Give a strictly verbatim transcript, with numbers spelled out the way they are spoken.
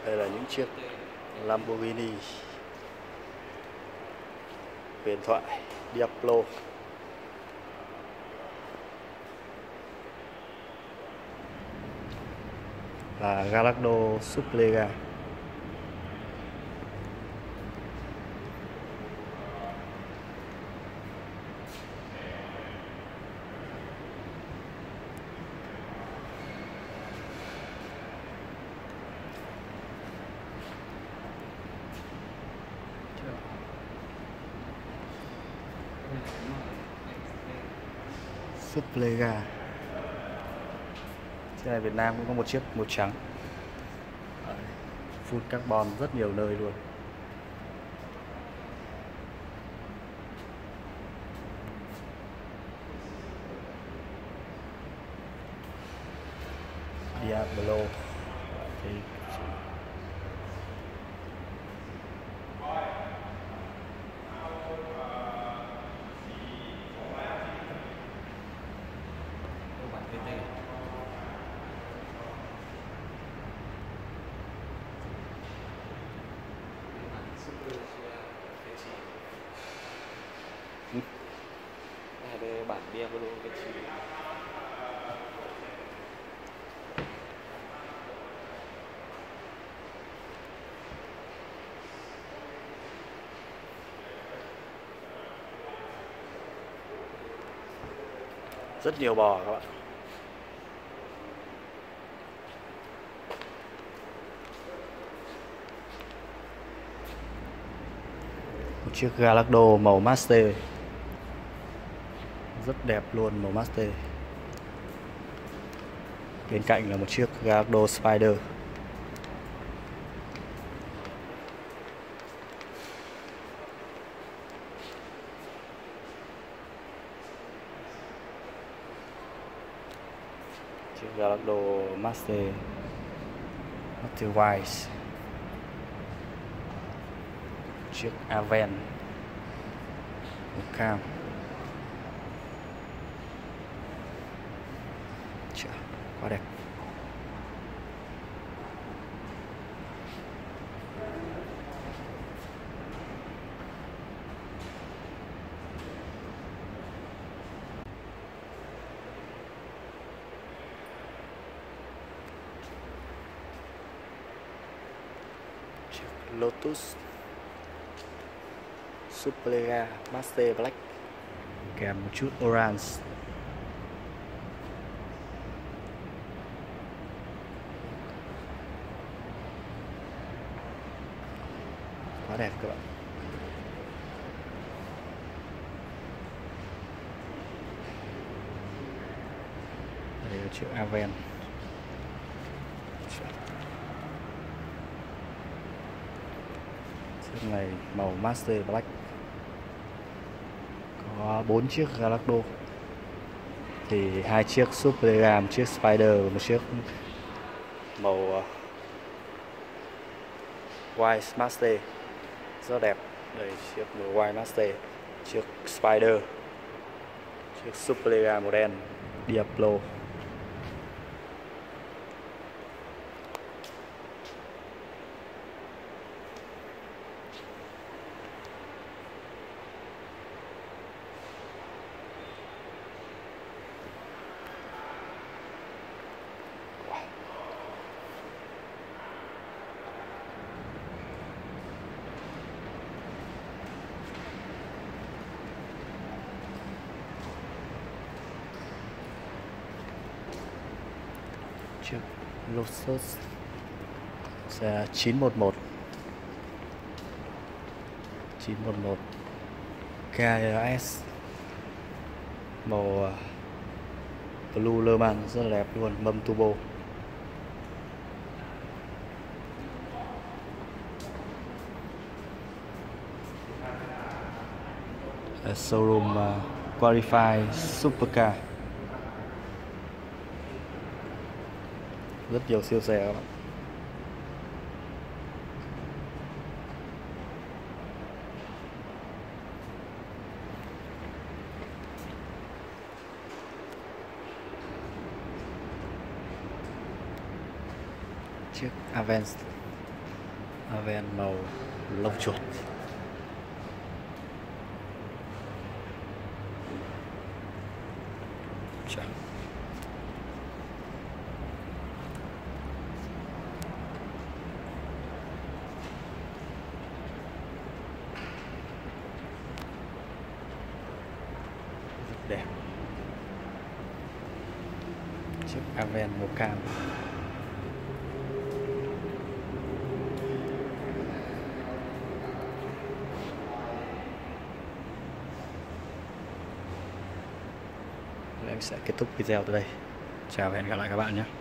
Đây là những chiếc Lamborghini huyền thoại Diablo. Và Gallardo Superlega. Superlega. Chiếc này Việt Nam cũng có một chiếc màu trắng, full carbon rất nhiều nơi luôn. Diablo thì đây bản Diablo cái gì. rất nhiều bò các bạn. Một chiếc Gallardo màu Master rất đẹp luôn, màu Master. Bên cạnh là một chiếc Gallardo Spider. Chiếc Gallardo Master Master Wise. Chiếc Aven màu cam. Chà, quá đẹp. Chiếc Lotus Superlega Master Black kèm một chút orange. Quá đẹp các bạn. Đây là chiếc Aven. Chiếc này màu Master Black. Có bốn chiếc Gallardo. Thì hai chiếc Superlega, một chiếc Spider và một chiếc màu White Master rất đẹp. Đây chiếc màu White Master, chiếc Spider, chiếc Superlega màu đen Diablo. Chiếc Lotus chín một một chín một một ca ét màu Blue Le Mans rất là đẹp luôn, mâm turbo. Showroom uh, Qualify Supercar. Rất nhiều siêu xe các bạn. Chiếc Avance Aven màu lông chuột. Trắng. Rất đẹp. Chiếc Aven màu cam. Em sẽ kết thúc video từ đây. Chào và hẹn gặp lại các bạn nhé.